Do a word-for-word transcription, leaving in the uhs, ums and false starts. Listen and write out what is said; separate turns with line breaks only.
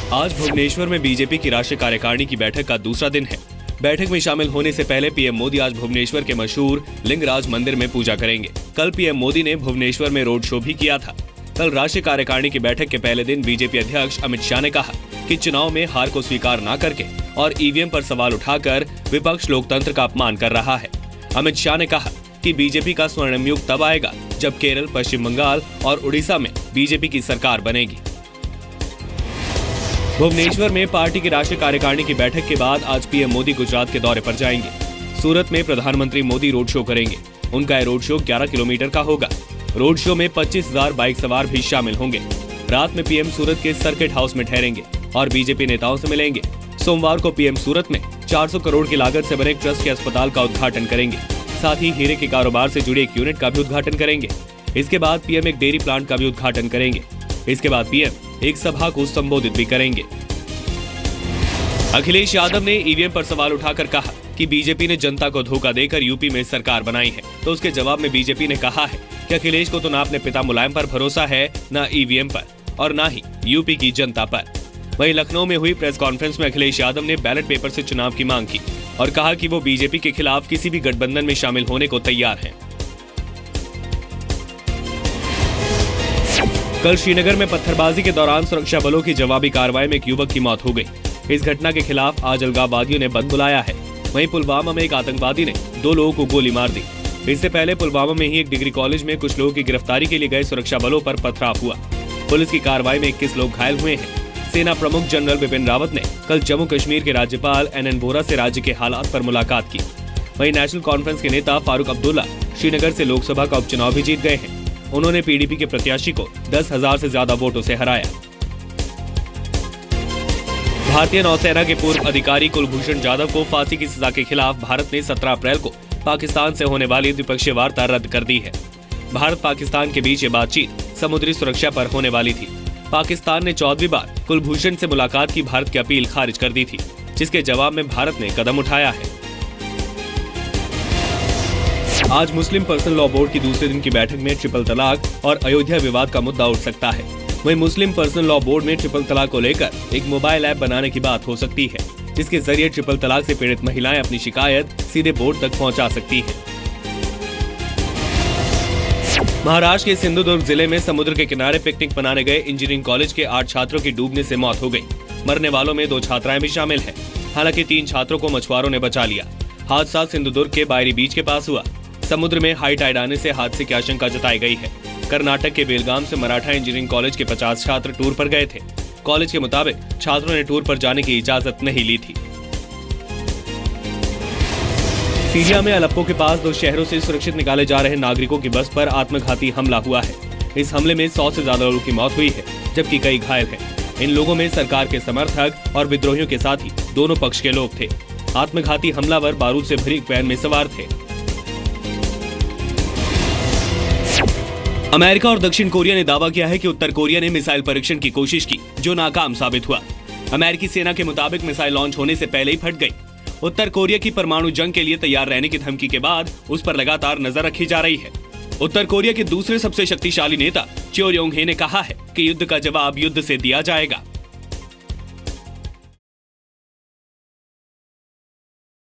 आज भुवनेश्वर में बीजेपी की राष्ट्रीय कार्यकारिणी की बैठक का दूसरा दिन है। बैठक में शामिल होने से पहले पीएम मोदी आज भुवनेश्वर के मशहूर लिंगराज मंदिर में पूजा करेंगे। कल पीएम मोदी ने भुवनेश्वर में रोड शो भी किया था। कल राष्ट्रीय कार्यकारिणी की बैठक के पहले दिन बीजेपी अध्यक्ष अमित शाह ने कहा कि चुनाव में हार को स्वीकार न करके और ईवीएम पर सवाल उठाकर विपक्ष लोकतंत्र का अपमान कर रहा है। अमित शाह ने कहा कि बीजेपी का स्वर्णिम युग तब आएगा जब केरल, पश्चिम बंगाल और उड़ीसा में बीजेपी की सरकार बनेगी। भुवनेश्वर में पार्टी की राष्ट्रीय कार्यकारिणी की बैठक के बाद आज पीएम मोदी गुजरात के दौरे पर जाएंगे। सूरत में प्रधानमंत्री मोदी रोड शो करेंगे। उनका रोड शो ग्यारह किलोमीटर का होगा। रोड शो में पच्चीस हजार बाइक सवार भी शामिल होंगे। रात में पीएम सूरत के सर्किट हाउस में ठहरेंगे और बीजेपी नेताओं से मिलेंगे। सोमवार को पीएम सूरत में चार सौ करोड़ की लागत से बने ट्रस्ट के अस्पताल का उद्घाटन करेंगे। साथ ही हीरे के कारोबार से जुड़े एक यूनिट का भी उद्घाटन करेंगे। इसके बाद पीएम एक डेयरी प्लांट का भी उद्घाटन करेंगे। इसके बाद पीएम एक सभा को संबोधित भी करेंगे। अखिलेश यादव ने ईवीएम पर सवाल उठाकर कहा कि बीजेपी ने जनता को धोखा देकर यूपी में सरकार बनाई है। तो उसके जवाब में बीजेपी ने कहा है कि अखिलेश को तो ना अपने पिता मुलायम पर भरोसा है, ना ईवीएम पर और ना ही यूपी की जनता पर। वहीं लखनऊ में हुई प्रेस कॉन्फ्रेंस में अखिलेश यादव ने बैलेट पेपर से चुनाव की मांग की और कहा कि वो बीजेपी के खिलाफ किसी भी गठबंधन में शामिल होने को तैयार हैं। कल श्रीनगर में पत्थरबाजी के दौरान सुरक्षा बलों की जवाबी कार्रवाई में एक युवक की मौत हो गई। इस घटना के खिलाफ आज अलगाववादियों ने बंद बुलाया है। वहीं पुलवामा में एक आतंकवादी ने दो लोगों को गोली मार दी। इससे पहले पुलवामा में ही एक डिग्री कॉलेज में कुछ लोगों की गिरफ्तारी के लिए गए सुरक्षा बलों पर पथराव हुआ। पुलिस की कार्रवाई में इक्कीस लोग घायल हुए हैं। सेना प्रमुख जनरल बिपिन रावत ने कल जम्मू कश्मीर के राज्यपाल एन एन वोहरा से राज्य के हालात पर मुलाकात की। वहीं नेशनल कॉन्फ्रेंस के नेता फारूक अब्दुल्ला श्रीनगर से लोकसभा का उपचुनाव भी जीत गए हैं। उन्होंने पीडीपी के प्रत्याशी को दस हजार से ज्यादा वोटों से हराया। भारतीय नौसेना के पूर्व अधिकारी कुलभूषण जाधव को फांसी की सजा के खिलाफ भारत ने सत्रह अप्रैल को पाकिस्तान से होने वाली द्विपक्षीय वार्ता रद्द कर दी है। भारत पाकिस्तान के बीच ये बातचीत समुद्री सुरक्षा पर होने वाली थी। पाकिस्तान ने चौदहवीं बार कुलभूषण से मुलाकात की भारत की अपील खारिज कर दी थी, जिसके जवाब में भारत ने कदम उठाया है। आज मुस्लिम पर्सनल लॉ बोर्ड की दूसरे दिन की बैठक में ट्रिपल तलाक और अयोध्या विवाद का मुद्दा उठ सकता है। वहीं मुस्लिम पर्सनल लॉ बोर्ड में ट्रिपल तलाक को लेकर एक मोबाइल ऐप बनाने की बात हो सकती है, जिसके जरिए ट्रिपल तलाक से पीड़ित महिलाएं अपनी शिकायत सीधे बोर्ड तक पहुंचा सकती हैं। महाराष्ट्र के सिंधुदुर्ग जिले में समुद्र के किनारे पिकनिक मनाने गए इंजीनियरिंग कॉलेज के आठ छात्रों की डूबने से मौत हो गई। मरने वालों में दो छात्राएं भी शामिल हैं। हालांकि तीन छात्रों को मछुआरों ने बचा लिया। हादसा सिंधुदुर्ग के बायरी बीच के पास हुआ। समुद्र में हाई टाइड आने से हादसे की आशंका जताई गई है। कर्नाटक के बेलगाम से मराठा इंजीनियरिंग कॉलेज के पचास छात्र टूर पर गए थे। कॉलेज के मुताबिक छात्रों ने टूर पर जाने की इजाजत नहीं ली थी। सीरिया में अलेप्पो के पास दो शहरों से सुरक्षित निकाले जा रहे नागरिकों की बस पर आत्मघाती हमला हुआ है। इस हमले में सौ से ज्यादा लोगों की मौत हुई है, जबकि कई घायल हैं। इन लोगों में सरकार के समर्थक और विद्रोहियों के साथ ही दोनों पक्ष के लोग थे। आत्मघाती हमलावर बारूद से भरी एक वैन में सवार थे। अमेरिका और दक्षिण कोरिया ने दावा किया है कि उत्तर कोरिया ने मिसाइल परीक्षण की कोशिश की, जो नाकाम साबित हुआ। अमेरिकी सेना के मुताबिक मिसाइल लॉन्च होने से पहले ही फट गई। उत्तर कोरिया की परमाणु जंग के लिए तैयार रहने की धमकी के बाद उस पर लगातार नजर रखी जा रही है। उत्तर कोरिया के दूसरे सबसे शक्तिशाली नेता चो योंग हे ने कहा है कि युद्ध का जवाब युद्ध से दिया जाएगा।